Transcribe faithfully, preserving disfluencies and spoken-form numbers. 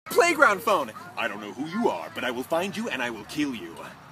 Playground phone! I don't know who you are, but I will find you and I will kill you.